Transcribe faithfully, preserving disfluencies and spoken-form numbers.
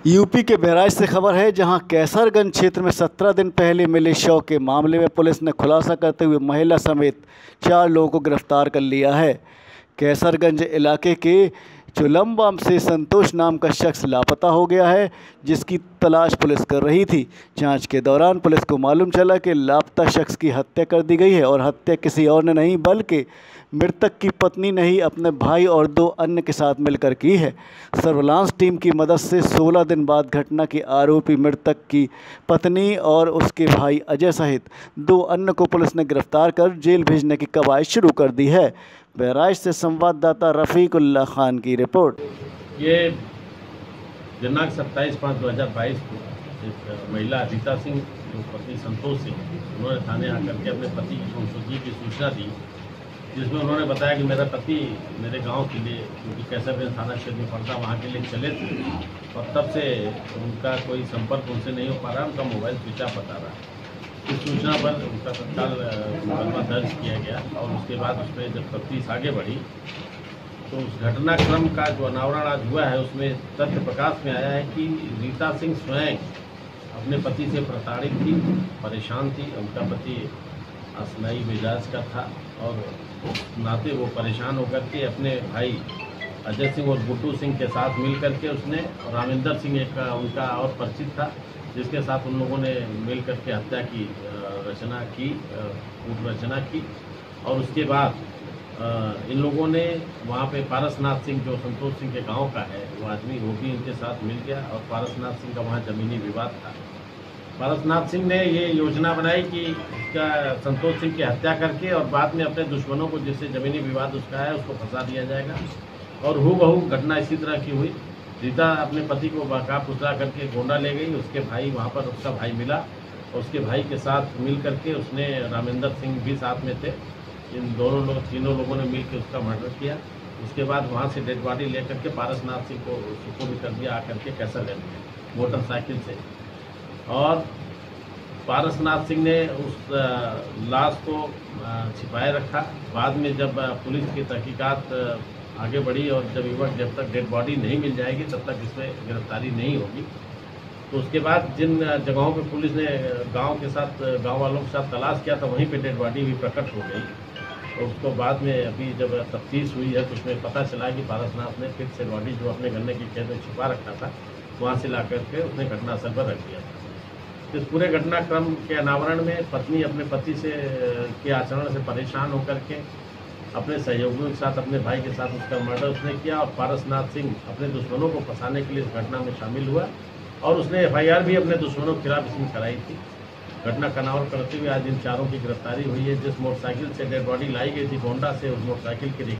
UP के बहराइच से खबर है, जहां कैसरगंज क्षेत्र में सत्रह दिन पहले मिले शव के मामले में पुलिस ने खुलासा करते हुए महिला समेत चार लोगों को गिरफ्तार कर लिया है। कैसरगंज इलाके के चुलम्बाम से संतोष नाम का शख्स लापता हो गया है, जिसकी तलाश पुलिस कर रही थी। जांच के दौरान पुलिस को मालूम चला कि लापता शख्स की हत्या कर दी गई है और हत्या किसी और ने नहीं बल्कि मृतक की पत्नी ने ही अपने भाई और दो अन्य के साथ मिलकर की है। सर्विलांस टीम की मदद से सोलह दिन बाद घटना की आरोपी मृतक की पत्नी और उसके भाई अजय सहित दो अन्य को पुलिस ने गिरफ्तार कर जेल भेजने की कवायद शुरू कर दी है। बहराइच से संवाददाता रफ़ीकुल्लाह खान की रिपोर्ट। ये दिनांक सत्ताईस पाँच दो हज़ार बाईस को एक महिला रीता सिंह जो पति संतोष सिंह, उन्होंने थाने आकर के अपने पति की गुमशुदगी की सूचना दी, जिसमें उन्होंने बताया कि मेरा पति मेरे गांव के लिए, क्योंकि कैसरगंज थाना क्षेत्र में पड़ता, वहाँ के लिए चले थे और तब से उनका कोई संपर्क उनसे नहीं हो पा रहा, उनका मोबाइल स्विच ऑफ बता रहा है। इस सूचना पर उनका तत्काल मुकदमा दर्ज किया गया और उसके बाद उसमें जब तफ्तीश आगे बढ़ी तो उस घटनाक्रम का जो अनावरण आज हुआ है उसमें तथ्य प्रकाश में आया है कि रीता सिंह स्वयं अपने पति से प्रताड़ित थी, परेशान थी। उनका पति असनाई मिजाज का था और उस नाते वो परेशान होकर के अपने भाई अजय सिंह और बुट्टू सिंह के साथ मिल करके उसने, रामिंदर सिंह एक उनका और परिचित था, जिसके साथ उन लोगों ने मिल करके हत्या की रचना की, कूट रचना की। और उसके बाद इन लोगों ने वहाँ पे पारसनाथ सिंह जो संतोष सिंह के गांव का है वो आदमी, वो भी इनके साथ मिल गया और पारसनाथ सिंह का वहाँ ज़मीनी विवाद था। पारसनाथ सिंह ने ये योजना बनाई कि उसका संतोष सिंह की हत्या करके और बाद में अपने दुश्मनों को, जिससे ज़मीनी विवाद उसका है, उसको फंसा दिया जाएगा। और हूबहू घटना इसी तरह की हुई। रीता अपने पति को बहका फुसला करके गोंडा ले गई, उसके भाई वहाँ पर, उसका भाई मिला और उसके भाई के साथ मिल करके उसने, रामिंदर सिंह भी साथ में थे, इन दोनों लोग तीनों लोगों ने मिल के उसका मर्डर किया। उसके बाद वहाँ से डेड बॉडी ले करके पारसनाथ सिंह को उसको भी कर दिया आकर के कैसरगंज में मोटरसाइकिल से। और पारसनाथ सिंह ने उस लाश को छिपाए रखा। बाद में जब पुलिस की तहकीकात आगे बढ़ी और जब युवक, जब तक डेड बॉडी नहीं मिल जाएगी तब तक इसमें गिरफ्तारी नहीं होगी, तो उसके बाद जिन जगहों पे पुलिस ने गांव के साथ, गांव वालों के साथ तलाश किया था, वहीं पे डेड बॉडी भी प्रकट हो गई। और उसको बाद में अभी जब तफ्तीश हुई है तो उसमें पता चला कि पारसनाथ ने फिर से बॉडी जो अपने गन्ने की खेत में छिपा रखा था, वहाँ से ला करके उसने घटनास्थल पर रख दिया था। इस पूरे घटनाक्रम के अनावरण में पत्नी अपने पति से के आचरण से परेशान होकर के अपने सहयोगियों के साथ, अपने भाई के साथ उसका मर्डर उसने किया और पारसनाथ सिंह अपने दुश्मनों को फंसाने के लिए इस घटना में शामिल हुआ और उसने एफ आई आर भी अपने दुश्मनों के खिलाफ इसमें कराई थी। घटना का अनावरण करते हुए आज इन चारों की गिरफ्तारी हुई है। जिस मोटरसाइकिल से डेड बॉडी लाई गई थी गोंडा से, उस मोटरसाइकिल की